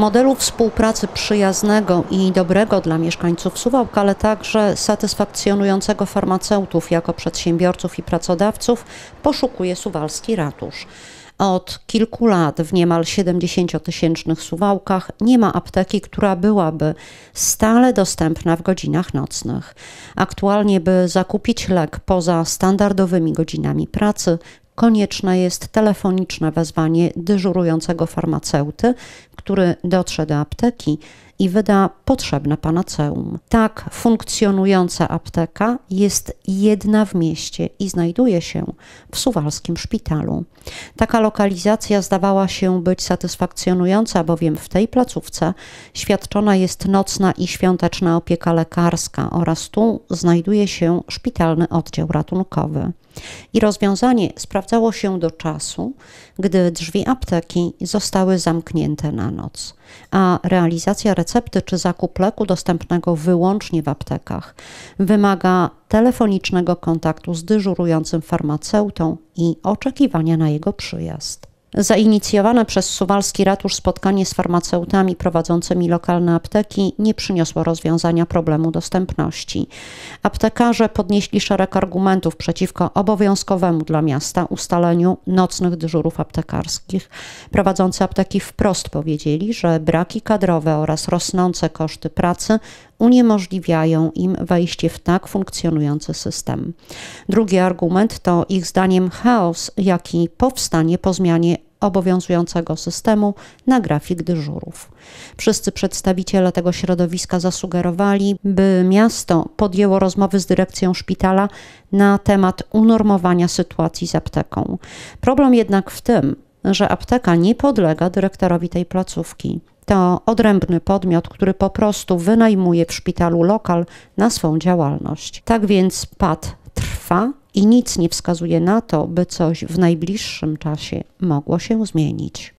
Modelu współpracy przyjaznego i dobrego dla mieszkańców Suwałk, ale także satysfakcjonującego farmaceutów jako przedsiębiorców i pracodawców poszukuje suwalski ratusz. Od kilku lat w niemal 70-tysięcznych Suwałkach nie ma apteki, która byłaby stale dostępna w godzinach nocnych. Aktualnie, by zakupić lek poza standardowymi godzinami pracy, konieczne jest telefoniczne wezwanie dyżurującego farmaceuty, który dotrze do apteki i wyda potrzebne panaceum. Tak funkcjonująca apteka jest jedna w mieście i znajduje się w suwalskim szpitalu. Taka lokalizacja zdawała się być satysfakcjonująca, bowiem w tej placówce świadczona jest nocna i świąteczna opieka lekarska oraz tu znajduje się szpitalny oddział ratunkowy. I rozwiązanie sprawdzało się do czasu, gdy drzwi apteki zostały zamknięte na noc, a realizacja recepty czy zakup leku dostępnego wyłącznie w aptekach wymaga telefonicznego kontaktu z dyżurującym farmaceutą i oczekiwania na jego przyjazd. Zainicjowane przez suwalski ratusz spotkanie z farmaceutami prowadzącymi lokalne apteki nie przyniosło rozwiązania problemu dostępności. Aptekarze podnieśli szereg argumentów przeciwko obowiązkowemu dla miasta ustaleniu nocnych dyżurów aptekarskich. Prowadzący apteki wprost powiedzieli, że braki kadrowe oraz rosnące koszty pracy uniemożliwiają im wejście w tak funkcjonujący system. Drugi argument to ich zdaniem chaos, jaki powstanie po zmianie obowiązującego systemu na grafik dyżurów. Wszyscy przedstawiciele tego środowiska zasugerowali, by miasto podjęło rozmowy z dyrekcją szpitala na temat unormowania sytuacji z apteką. Problem jednak w tym, że apteka nie podlega dyrektorowi tej placówki. To odrębny podmiot, który po prostu wynajmuje w szpitalu lokal na swą działalność. Tak więc pad trwa i nic nie wskazuje na to, by coś w najbliższym czasie mogło się zmienić.